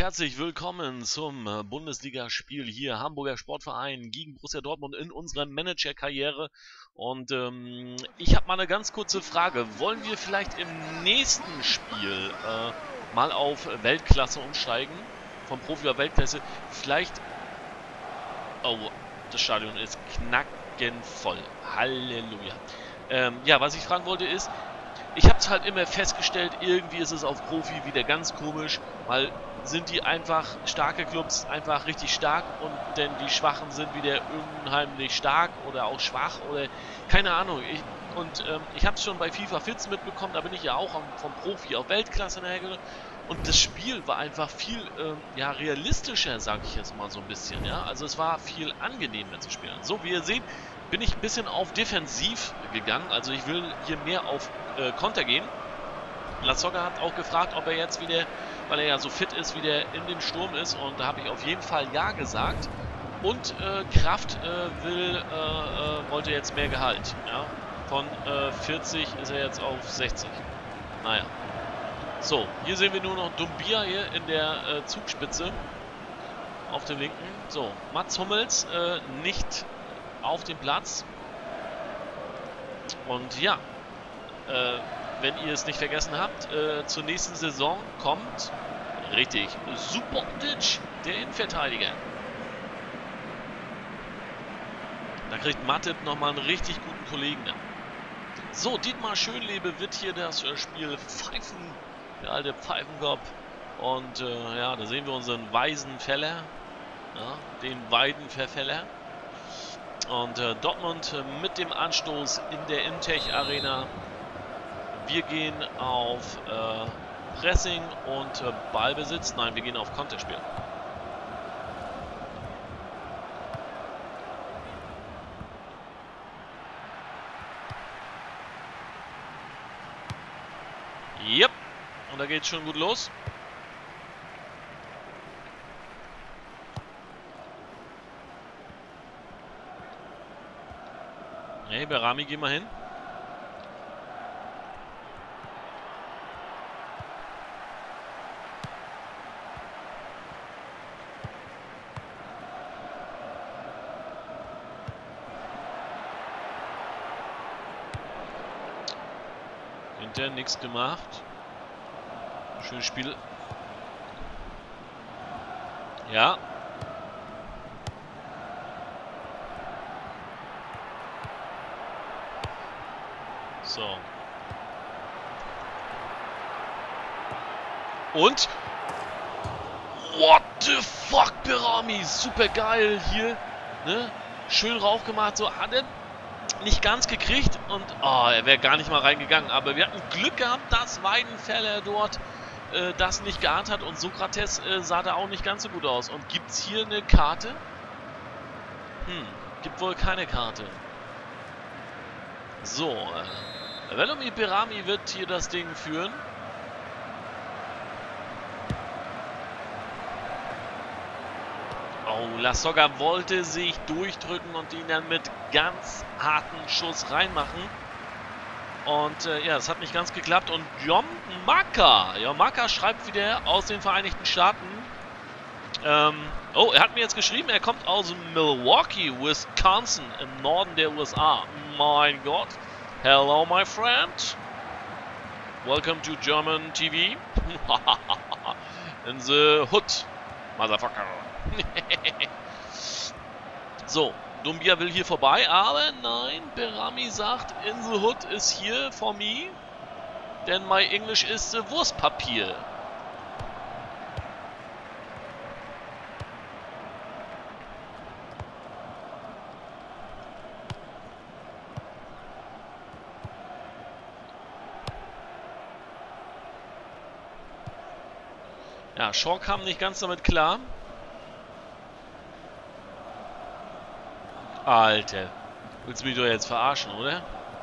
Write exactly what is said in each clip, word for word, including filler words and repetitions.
herzlich willkommen zum äh, Bundesligaspiel hier Hamburger Sportverein gegen Borussia Dortmund in unserer Managerkarriere. Und ähm, ich habe mal eine ganz kurze Frage. Wollen wir vielleicht im nächsten Spiel äh, mal auf Weltklasse umsteigen? Vom Profi auf Weltklasse. Vielleicht... Oh, das Stadion ist knackenvoll. Halleluja. Ähm, ja, was ich fragen wollte ist... Ich habe es halt immer festgestellt, irgendwie ist es auf Profi wieder ganz komisch, weil sind die einfach, starke Clubs, einfach richtig stark und denn die Schwachen sind wieder unheimlich stark oder auch schwach oder keine Ahnung. Ich, und ähm, ich habe es schon bei FIFA vierzehn mitbekommen, da bin ich ja auch am, vom Profi auf Weltklasse nachher und das Spiel war einfach viel ähm, ja, realistischer, sage ich jetzt mal so ein bisschen. Ja? Also es war viel angenehmer zu spielen. So, wie ihr seht, bin ich ein bisschen auf defensiv gegangen. Also ich will hier mehr auf äh, Konter gehen. Lasogga hat auch gefragt, ob er jetzt wieder, weil er ja so fit ist, wieder in den Sturm ist. Und da habe ich auf jeden Fall ja gesagt. Und äh, Kraft äh, will, äh, äh, wollte jetzt mehr Gehalt. Ja? Von äh, vierzig ist er jetzt auf sechzig. Naja. So, hier sehen wir nur noch Doumbia hier in der äh, Zugspitze. Auf dem linken. So, Mats Hummels äh, nicht auf dem Platz. Und ja, äh, wenn ihr es nicht vergessen habt, äh, zur nächsten Saison kommt, richtig, Subotic, der Innenverteidiger. Da kriegt Matip nochmal einen richtig guten Kollegen. So, Dietmar Schönlebe wird hier das äh, Spiel pfeifen, der alte Pfeifenkopf. Und äh, ja, da sehen wir unseren weisen Feller, ja, den Weidenverfeller. Und äh, Dortmund äh, mit dem Anstoß in der Intech Arena. Wir gehen auf äh, Pressing und äh, Ballbesitz. Nein, wir gehen auf Konterspiel. Yep. Und da geht's schon gut los. Hey, Berami, geh mal hin. Hinter nichts gemacht. Schönes Spiel. Ja. So. Und? What the fuck, Berami? Super geil hier. Ne? Schön raufgemacht. So, hat er nicht ganz gekriegt. Und, oh, er wäre gar nicht mal reingegangen. Aber wir hatten Glück gehabt, dass Weidenfeller dort äh, das nicht geahnt hat. Und Sokrates äh, sah da auch nicht ganz so gut aus. Und gibt es hier eine Karte? Hm, gibt wohl keine Karte. So, äh, Velomir Berami wird hier das Ding führen. Oh, Lasogga wollte sich durchdrücken und ihn dann mit ganz harten Schuss reinmachen. Und äh, ja, es hat nicht ganz geklappt. Und John Maka, ja, Maka schreibt wieder aus den Vereinigten Staaten. Ähm, oh, er hat mir jetzt geschrieben, er kommt aus Milwaukee, Wisconsin, im Norden der U S A. Mein Gott. Hello, my friend. Welcome to German T V. In the hood, motherfucker. So, Doumbia will hier vorbei, aber nein, Berami sagt, in the hood is here for me, denn my English is the Wurstpapier. Ja, Shaw kam nicht ganz damit klar. Alter, willst du mich doch jetzt verarschen, oder?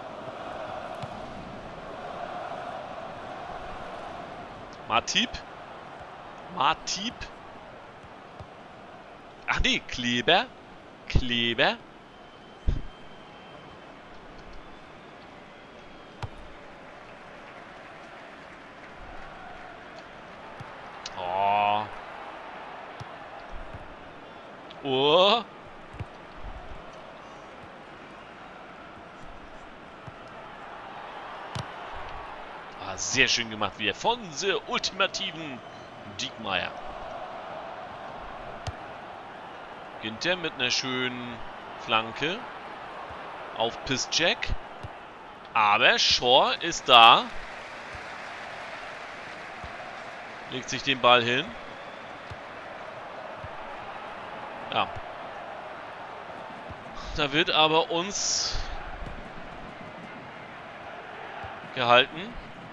Matip? Matip? Ach nee, Kleber? Kleber? Oh, Oh. Ah, sehr schön gemacht wieder von der ultimativen Diekmeyer. Ginter mit einer schönen Flanke auf Piszczek. Aber Shaw ist da. Legt sich den Ball hin. Ja. Da wird aber uns gehalten.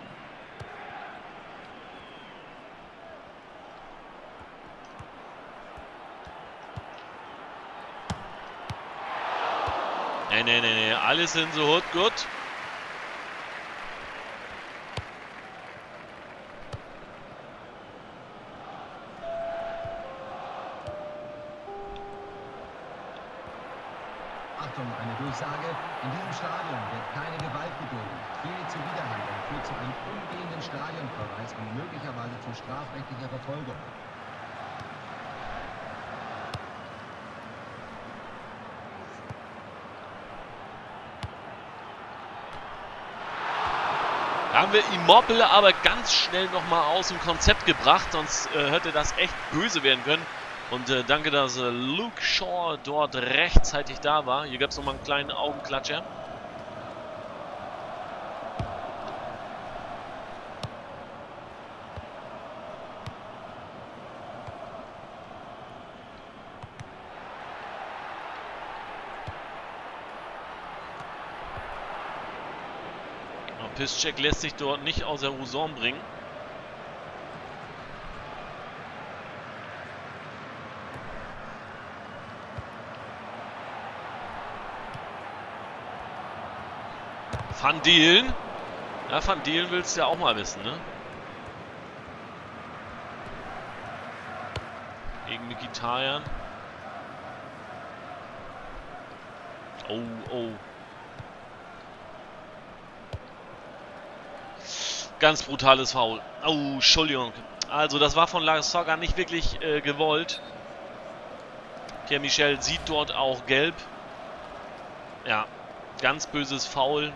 Nee, nee, nee, nee. Alles in so gut, gut. Achtung, eine Durchsage. In diesem Stadion wird keine Gewalt geduldet. Jede Zuwiderhandlung führt zu einem umgehenden Stadionverweis und möglicherweise zu strafrechtlicher Verfolgung. Da haben wir Immobile aber ganz schnell nochmal aus dem Konzept gebracht, sonst äh, hätte das echt böse werden können. Und äh, danke, dass äh, Luke Shaw dort rechtzeitig da war. Hier gab es nochmal einen kleinen Augenklatscher. Piszczek lässt sich dort nicht außer Rouson bringen. Van Deelen. Ja, Van Deelen willst du ja auch mal wissen, ne? Gegen Mkhitaryan. Oh, oh. Ganz brutales Foul. Oh, Entschuldigung. Also das war von Lasogga nicht wirklich äh, gewollt. Pierre Michel sieht dort auch gelb. Ja, ganz böses Foul.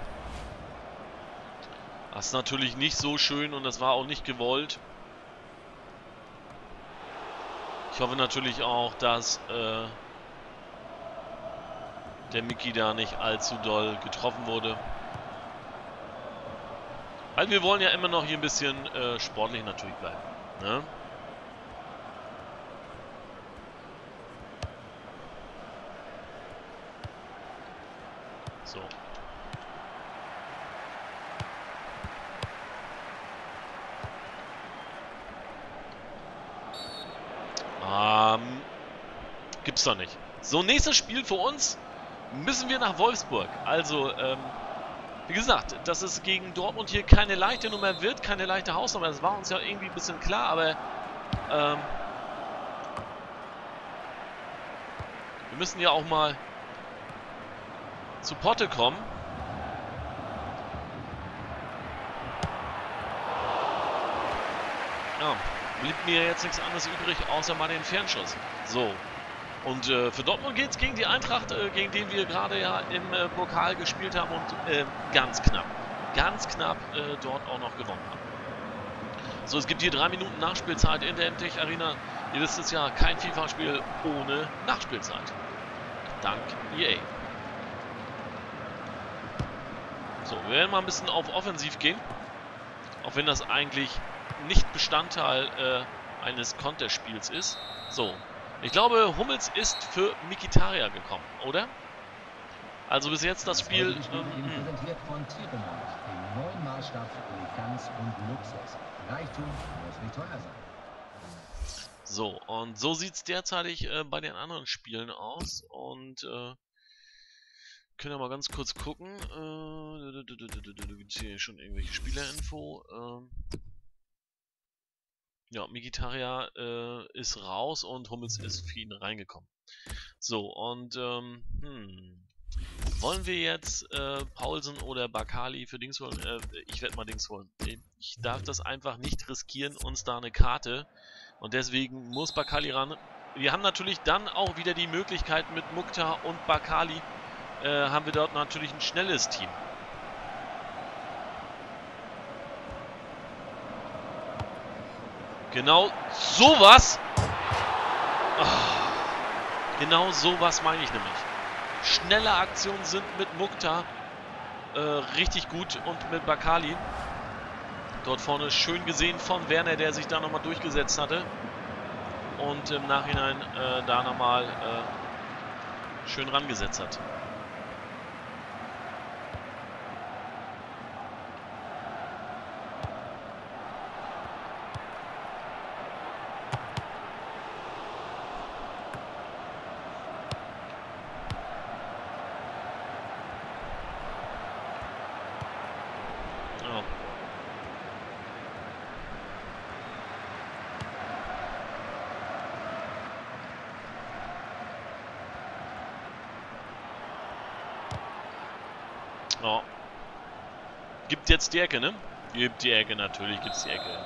Das ist natürlich nicht so schön und das war auch nicht gewollt. Ich hoffe natürlich auch, dass äh, der Mickey da nicht allzu doll getroffen wurde. Weil wir wollen ja immer noch hier ein bisschen äh, sportlich natürlich bleiben. Ne? So. Ähm, gibt's doch nicht. So, nächstes Spiel für uns müssen wir nach Wolfsburg. Also, ähm, wie gesagt, dass es gegen Dortmund hier keine leichte Nummer wird, keine leichte Hausnummer, das war uns ja irgendwie ein bisschen klar, aber ähm, wir müssen ja auch mal zu Potte kommen. Ja, blieb mir jetzt nichts anderes übrig, außer mal den Fernschuss. So. Und äh, für Dortmund geht es gegen die Eintracht, äh, gegen den wir gerade ja im äh, Pokal gespielt haben und äh, ganz knapp, ganz knapp äh, dort auch noch gewonnen haben. So, es gibt hier drei Minuten Nachspielzeit in der M T Ech Arena. Ihr wisst es ja, kein FIFA-Spiel ohne Nachspielzeit. Dank E A. So, wir werden mal ein bisschen auf Offensiv gehen. Auch wenn das eigentlich nicht Bestandteil äh, eines Konterspiels ist. So. Ich glaube, Hummels ist für Mkhitaryan gekommen, oder? Also bis jetzt das Spiel... Das Spiel ähm, präsentiert von Tiremont, dem neuen Maßstab für Eleganz und Luxus. Reichtum muss nicht teuer sein. So, und so sieht es derzeitig äh, bei den anderen Spielen aus. Und äh, können wir mal ganz kurz gucken. Äh, gibt es hier schon irgendwelche Spielerinfo? Äh, Ja, Mkhitaryan äh, ist raus und Hummels ist für ihn reingekommen. So, und ähm, hm, wollen wir jetzt äh, Paulsen oder Bakali für Dings holen? Äh, ich werde mal Dings holen. Ich darf das einfach nicht riskieren, uns da eine Karte. Und deswegen muss Bakali ran. wir haben natürlich dann auch wieder die Möglichkeit mit Mukhtar und Bakkali, äh, haben wir dort natürlich ein schnelles Team. Genau sowas. Oh, genau sowas meine ich nämlich. Schnelle Aktionen sind mit Mukhtar äh, richtig gut und mit Bakkali. Dort vorne schön gesehen von Werner, der sich da nochmal durchgesetzt hatte. Und im Nachhinein äh, da nochmal äh, schön rangesetzt hat. Oh. Oh. Gibt jetzt die Ecke, ne? Gibt die Ecke, natürlich gibt's die Ecke.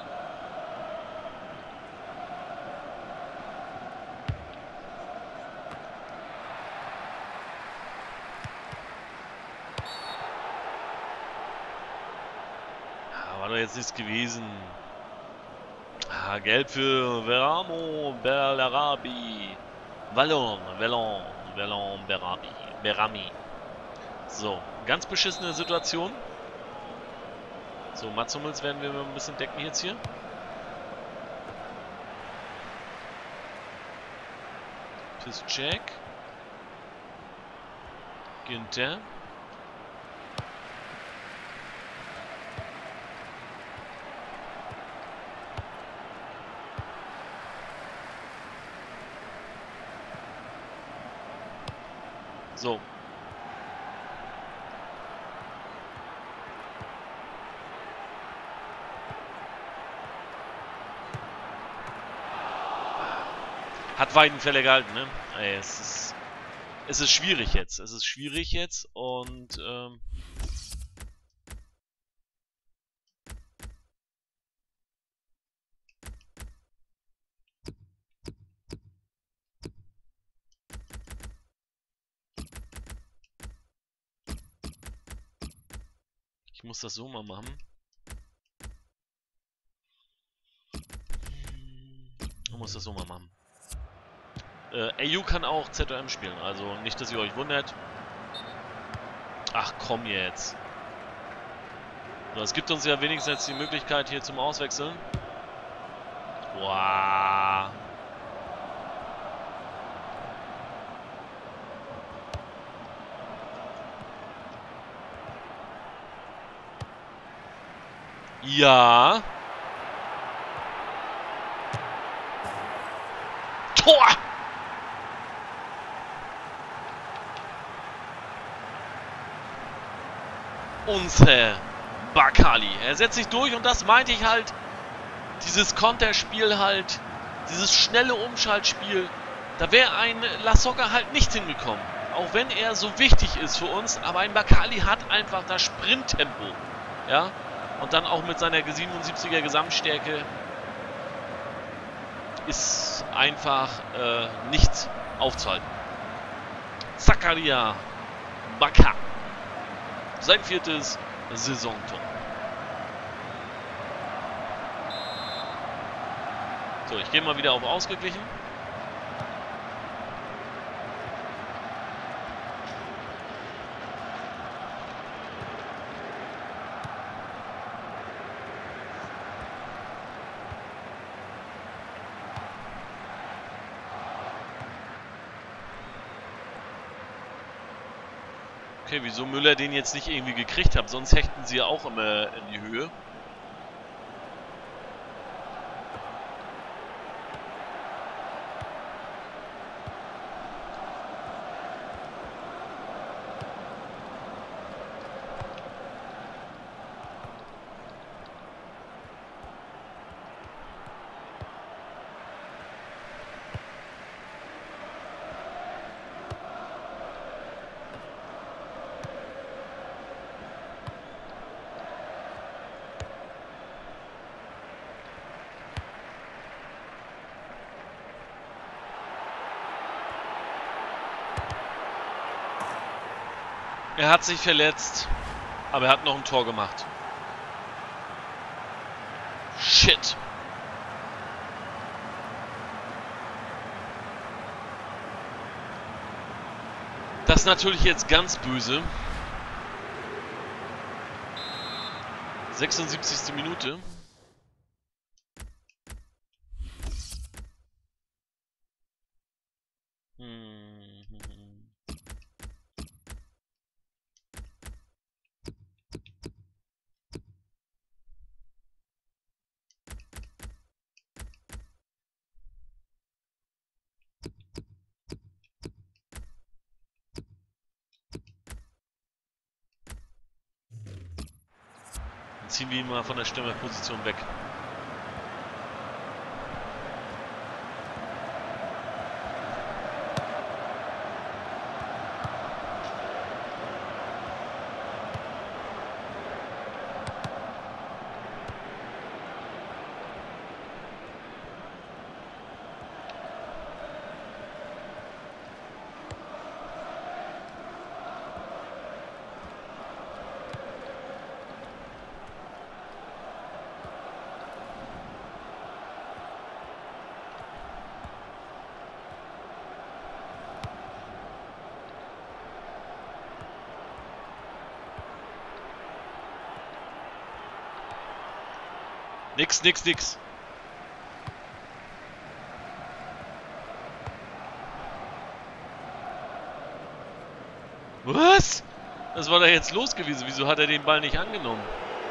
Ah, war doch jetzt nichts gewesen. Ah, gelb für Veramo Bellarabi. Vallon, Vallon, Vallon, Berami, Berami. So, ganz beschissene Situation. So, Mats Hummels werden wir mal ein bisschen decken jetzt hier. Piszczek. Ginter. So. Hat Weidenfeller gehalten, ne? Ey, es ist, es ist schwierig jetzt. Es ist schwierig jetzt und ähm, ich muss das so mal machen. Ich muss das so mal machen. Äh, A U kann auch Z O M spielen, also nicht, dass ihr euch wundert. Ach komm jetzt. Das gibt uns ja wenigstens jetzt die Möglichkeit hier zum Auswechseln. Wow. Ja. Tor! Unser Bakkali. Er setzt sich durch und das meinte ich halt. Dieses Konterspiel halt. Dieses schnelle Umschaltspiel. Da wäre ein Lasogga halt nicht hingekommen. Auch wenn er so wichtig ist für uns. Aber ein Bakkali hat einfach das Sprinttempo. Ja. Und dann auch mit seiner siebenundsiebziger Gesamtstärke. Ist einfach äh, nicht aufzuhalten. Zakaria Bakka. Sein viertes Saisontor. So, ich gehe mal wieder auf ausgeglichen. Okay, wieso Müller den jetzt nicht irgendwie gekriegt hat, sonst hechten sie ja auch immer in die Höhe. Er hat sich verletzt, aber er hat noch ein Tor gemacht. Shit. Das ist natürlich jetzt ganz böse. sechsundsiebzigste Minute. Hm. Dann ziehen wir ihn mal von der Stürmerposition weg. Nix, nix, nix. Was? Was war da jetzt los gewesen? Wieso hat er den Ball nicht angenommen?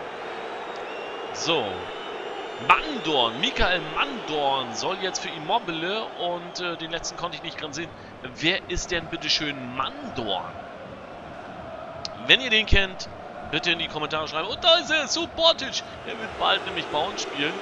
So. Mandorn, Michael Mandorn soll jetzt für Immobile und äh, den letzten konnte ich nicht gerade sehen. Wer ist denn bitteschön Mandorn? Wenn ihr den kennt, bitte in die Kommentare schreiben. Und da ist er, Subotic. Er wird bald nämlich bei uns spielen.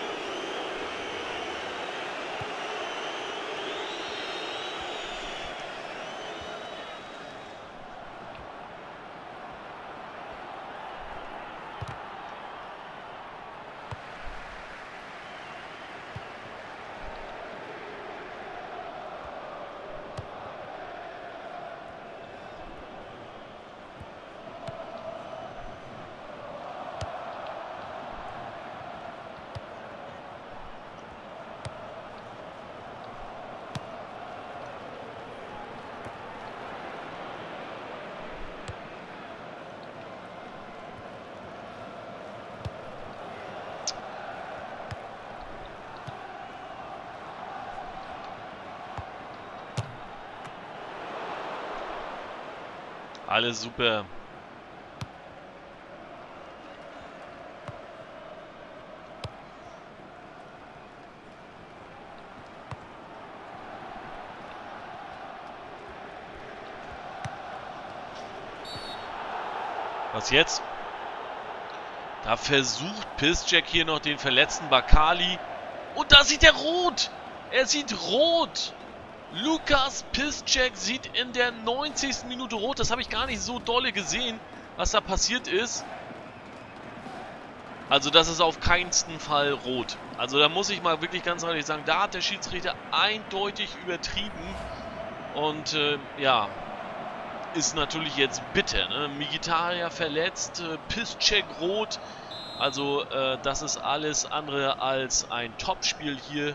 Alles super. Was jetzt? Da versucht Piszczek hier noch den verletzten Bakali. Und da sieht er rot. Er sieht rot. Lukas Piszczek sieht in der neunzigsten Minute rot. Das habe ich gar nicht so dolle gesehen, was da passiert ist. Also das ist auf keinsten Fall rot. Also da muss ich mal wirklich ganz ehrlich sagen, da hat der Schiedsrichter eindeutig übertrieben. Und äh, ja, ist natürlich jetzt bitter. Ne? Mkhitaryan verletzt, äh, Piszczek rot. Also äh, das ist alles andere als ein Topspiel hier.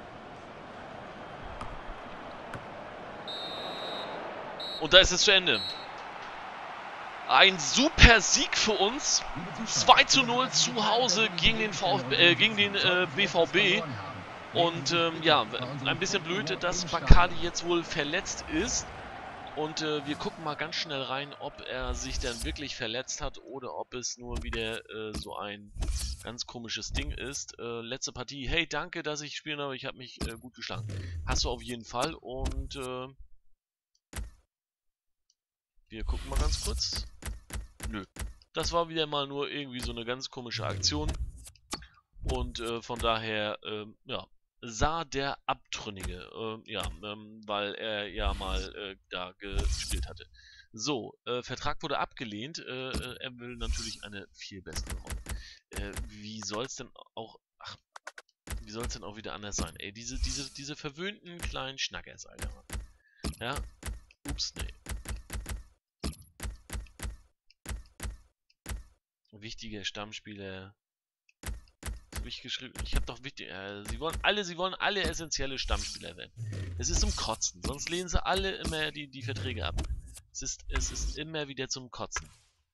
Und da ist es zu Ende. Ein super Sieg für uns. zwei zu null zu Hause gegen den, VfB, äh, gegen den äh, B V B. Und ähm, ja, ein bisschen blöd, dass Bakali jetzt wohl verletzt ist. Und äh, wir gucken mal ganz schnell rein, ob er sich dann wirklich verletzt hat oder ob es nur wieder äh, so ein ganz komisches Ding ist. Äh, letzte Partie. Hey, danke, dass ich spielen habe. Ich habe mich äh, gut geschlagen. Hast du auf jeden Fall. Und äh, wir gucken mal ganz kurz. Nö. Das war wieder mal nur irgendwie so eine ganz komische Aktion. Und äh, von daher, äh, ja, sah der Abtrünnige, äh, ja, ähm, weil er ja mal äh, da gespielt hatte. So, äh, Vertrag wurde abgelehnt. Äh, er will natürlich eine viel bessere Rolle. Äh, wie soll es denn auch, ach, wie soll es denn auch wieder anders sein? Ey, diese, diese, diese verwöhnten kleinen Schnackers, Alter. Ja, ups, nee. Wichtige Stammspieler. Was habe ich geschrieben? Ich habe doch wichtig. Äh, sie wollen alle, sie wollen alle essentielle Stammspieler werden. Es ist zum Kotzen. Sonst lehnen sie alle immer die, die Verträge ab. Es ist, es ist immer wieder zum Kotzen.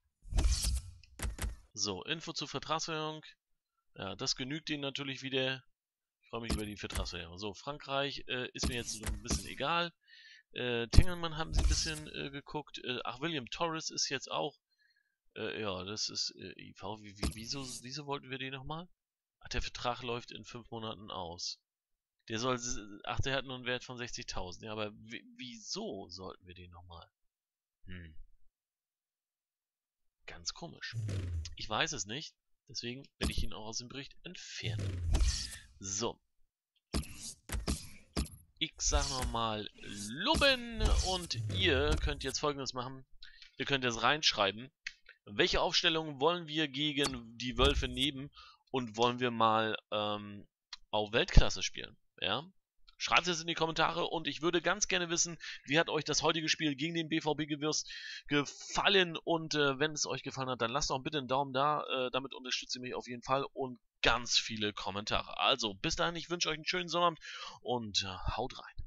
So, Info zur Vertragsverlängerung. Ja, das genügt ihnen natürlich wieder. Ich freue mich über die Vertragsverlängerung. So, Frankreich äh, ist mir jetzt so ein bisschen egal. Äh, Tengelmann haben sie ein bisschen äh, geguckt. Äh, ach, William Torres ist jetzt auch. Äh, ja, das ist äh, I V. Wie, wie, wieso, wieso wollten wir den nochmal? Ach, der Vertrag läuft in fünf Monaten aus. Der soll. Ach, der hat nur einen Wert von sechzigtausend. Ja, aber wieso sollten wir den nochmal? Hm. Ganz komisch. Ich weiß es nicht. Deswegen werde ich ihn auch aus dem Bericht entfernen. So. Ich sag nochmal Loben und ihr könnt jetzt Folgendes machen. Ihr könnt jetzt reinschreiben, welche Aufstellung wollen wir gegen die Wölfe nehmen und wollen wir mal ähm, auf Weltklasse spielen. Ja? Schreibt es in die Kommentare und ich würde ganz gerne wissen, wie hat euch das heutige Spiel gegen den B V B Gewürz gefallen und äh, wenn es euch gefallen hat, dann lasst doch bitte einen Daumen da, äh, damit unterstützt ihr mich auf jeden Fall und ganz viele Kommentare. Also bis dahin, ich wünsche euch einen schönen Sonnabend und äh, haut rein.